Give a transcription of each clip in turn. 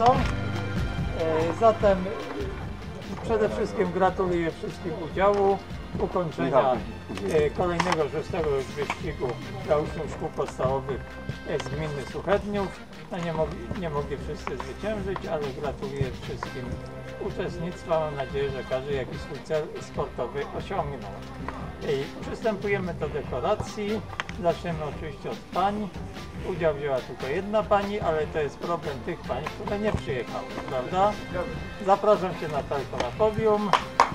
sukcesom. Zatem przede wszystkim gratuluję wszystkim udziału, ukończenia kolejnego 6. wyścigu dla uczniów szkół podstawowych z gminy Suchedniów. No nie mogli wszyscy zwyciężyć, ale gratuluję wszystkim uczestnictwa. Mam nadzieję, że każdy jakiś swój cel sportowy osiągnął. Przystępujemy do dekoracji. Zaczniemy oczywiście od pań. Udział wzięła tylko jedna pani, ale to jest problem tych pań, które nie przyjechały, prawda? Zapraszam Cię, Natalko, na podium.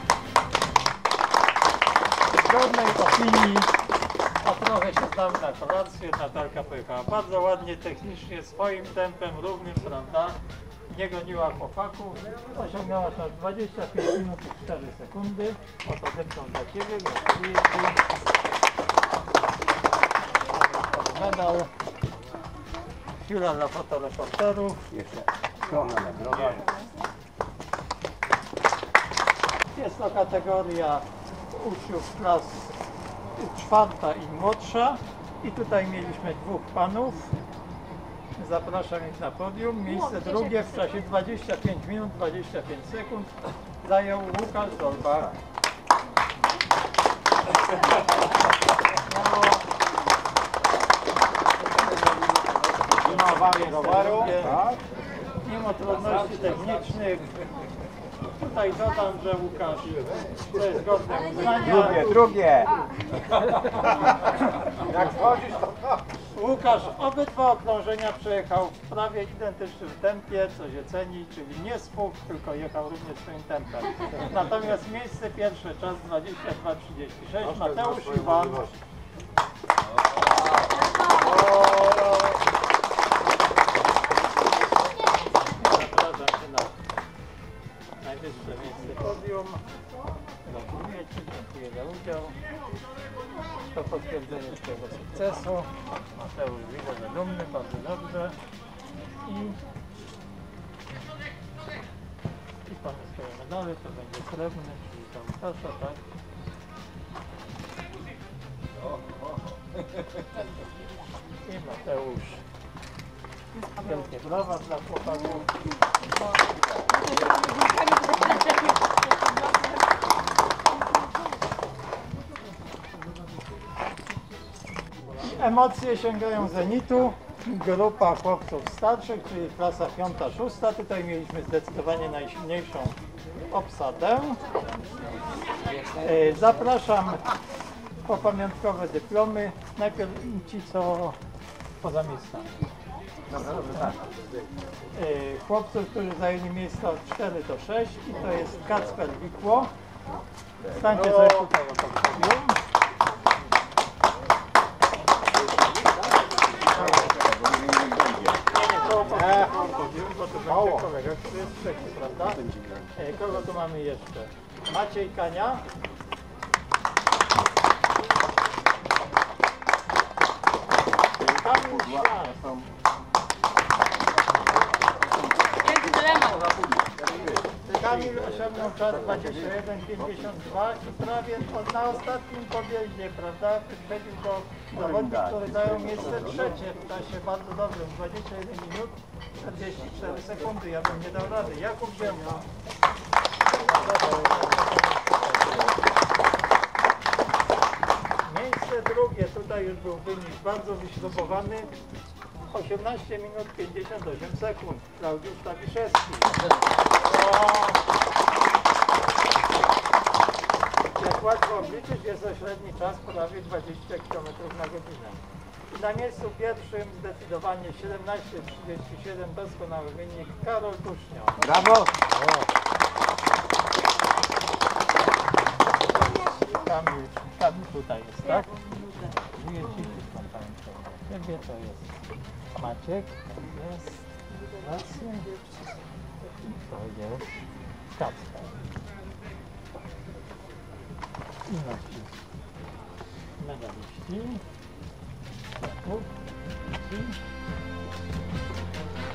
W zgodnej opinii, a trochę się znamy na kolację, Natalka pojechała bardzo ładnie, technicznie, swoim tempem równym, prawda? Nie goniła chłopaków, osiągnęła czas 25 minut i 4 sekundy. Oto dyplom dla Ciebie, gratuluję Ci. Medal. Chwila dla fotoreporterów. Jeszcze strona nagroda. Jest to kategoria uczniów klas 4. i młodsza. I tutaj mieliśmy 2 panów. Zapraszam ich na podium. Miejsce drugie w czasie 25 minut 25 sekund zajął Łukasz Dolbach. roweru, tak? Mimo trudności technicznych, tutaj dodam, że Łukasz to jest godne uznania. Drugie. Jak wchodzisz, to Łukasz obydwa okrążenia przejechał w prawie identycznym tempie, co się ceni, czyli nie spół, tylko jechał również swoim tempem. Natomiast miejsce pierwsze, czas 22:36, Mateusz Iwan. Zapraszam się na najwyższe miejsce podium. Gratuluję Ci, dziękuję za udział. To potwierdzenie Twojego sukcesu. Mateusz widzę, że dumny, bardzo dobrze. I Panu swoje medale, to będzie srebrny, czyli to Łukasza, tak? I Mateusz. Wielkie brawa dla chłopaków. Emocje sięgają zenitu. Grupa chłopców starszych, czyli klasa 5-6. Tutaj mieliśmy zdecydowanie najsilniejszą obsadę. Zapraszam po pamiątkowe dyplomy. Najpierw ci, co poza miejscami. Chłopców, którzy zajęli miejsca od 4 do 6 i to jest Kacper Wikło. Stańcie sobie tutaj o podium. Bo to będzie kolega, który jest trzeci, prawda? Kogo tu mamy jeszcze? Maciej Kania. Kamil Ślas. Kamil osiągnął czas 21:52 i prawie na ostatnim podjeździe, prawda? Wyprzedził go zawodnik, który dają miejsce trzecie w czasie bardzo dobrym, 21 minut 44 sekundy. Ja bym nie dał rady. Jakub Ziemka. Miejsce drugie, tutaj już był wynik bardzo wyśrubowany. 18 minut 58 sekund. Klaudiusz Tawiszewski. Jak łatwo obliczyć, jest to średni czas prawie 20 km na godzinę. I na miejscu pierwszym zdecydowanie 17:37, doskonały wynik, Karol Tusznio. brawo! Kamil tutaj jest, tak? Żyje ci ciebie to jest Maciek, jest rację, to jest Kacper. I nasi medaliści.